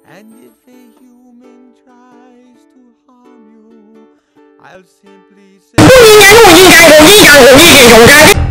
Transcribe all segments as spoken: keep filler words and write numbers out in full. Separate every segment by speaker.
Speaker 1: And if a human tries to harm you, I'll simply say... 不应该用应该和应该和你这种该。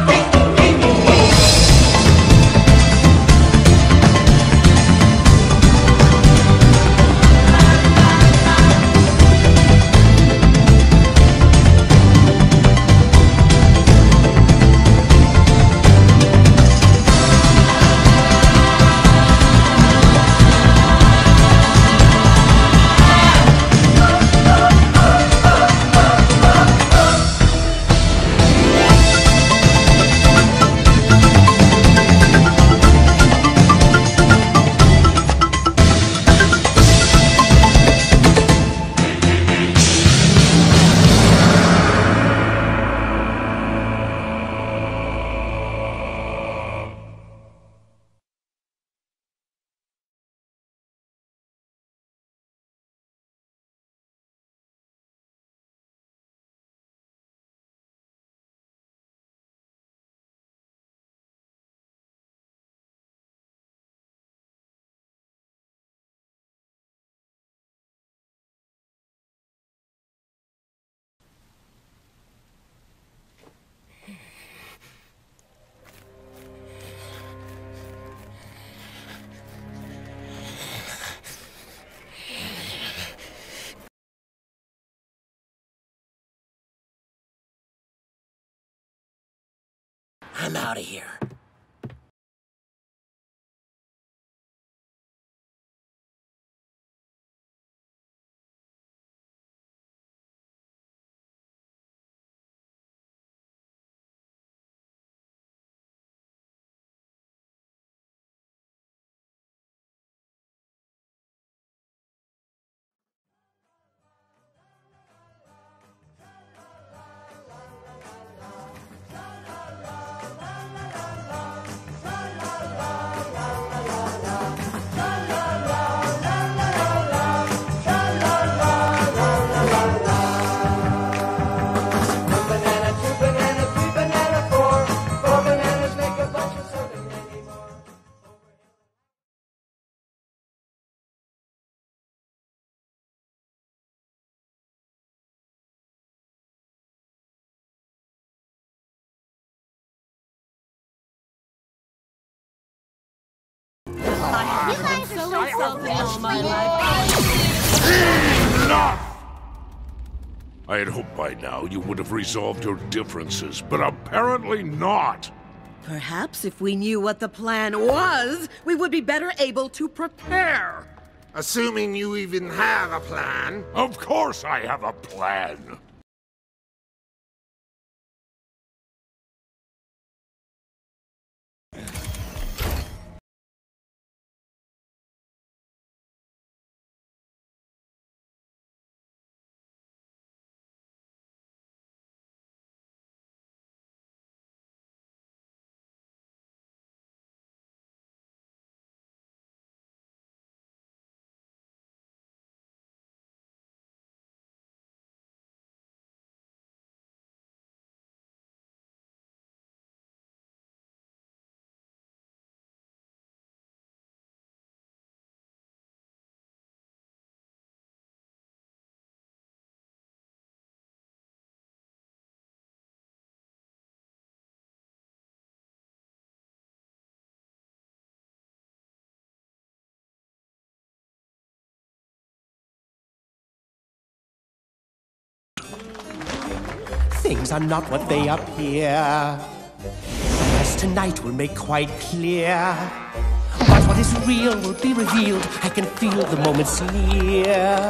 Speaker 2: I'm out of here.
Speaker 3: You guys are so insulting all my life.
Speaker 4: Enough! I had hoped by now you would have resolved your differences, but apparently not.
Speaker 5: Perhaps if we knew what the plan was, we would be better able to prepare.
Speaker 6: Assuming you even have a plan.
Speaker 4: Of course I have a plan.
Speaker 7: Things are not what they appear, as tonight will make quite clear. But what is real will be revealed. I can feel the moment's near.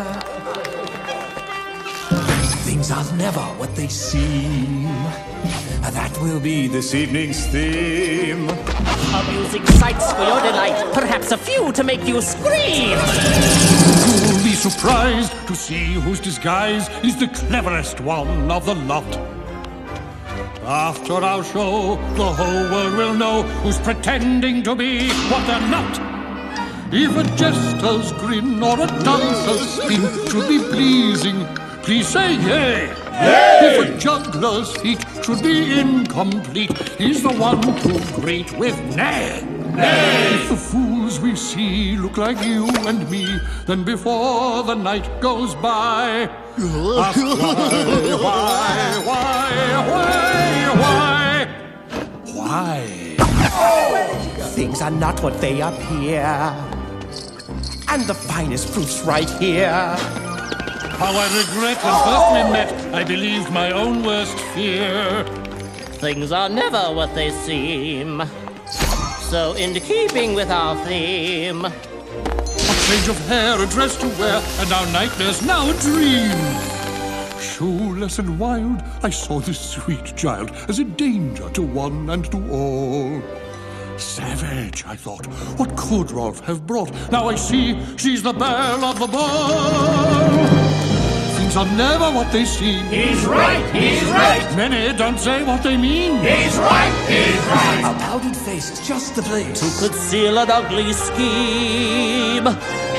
Speaker 7: Things are never what they seem. That will be this evening's theme.
Speaker 8: Amusing sights for your delight, perhaps a few to make you scream.
Speaker 9: You'll be surprised to see whose disguise is the cleverest one of the lot. After our show, the whole world will know who's pretending to be what they're not. If a jester's grin or a dancer's spin should be pleasing, please say yay. Yay! If a juggler's feat should be incomplete, he's the one too great with nay. Nay! If the fools we see look like you and me, then before the night goes by, ask why, why, why, why, why? Why?
Speaker 7: Things are not what they appear, and the finest fruit's right here.
Speaker 9: How I regret when first we met, I believed my own worst fear.
Speaker 8: Things are never what they seem. So in keeping with our theme,
Speaker 9: a change of hair, a dress to wear, and our nightmare's now a dream. Shoeless and wild, I saw this sweet child as a danger to one and to all. Savage, I thought, what could Rolf have brought? Now I see she's the belle of the ball. Things are never what they seem.
Speaker 2: He's right, he's right.
Speaker 9: Many don't say what they mean.
Speaker 2: He's right, he's right.
Speaker 10: A powdered face is just the place
Speaker 8: to conceal an ugly scheme.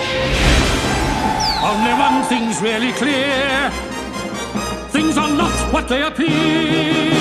Speaker 9: Only one thing's really clear. Things are not what they appear.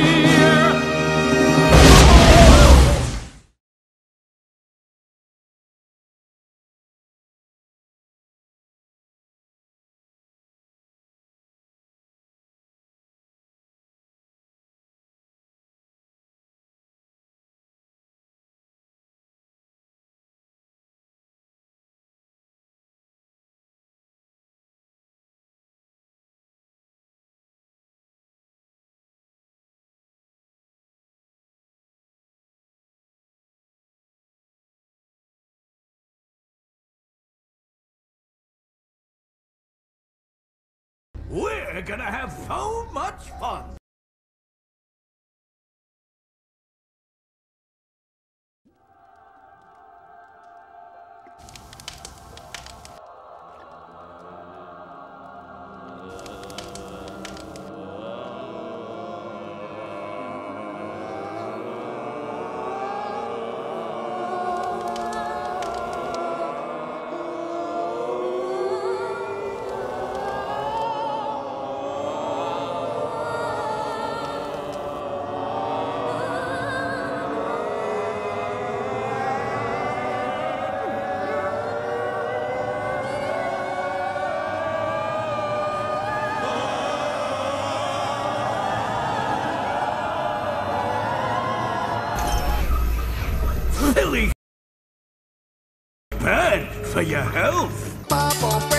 Speaker 2: We're gonna have so much fun! Really bad for your health.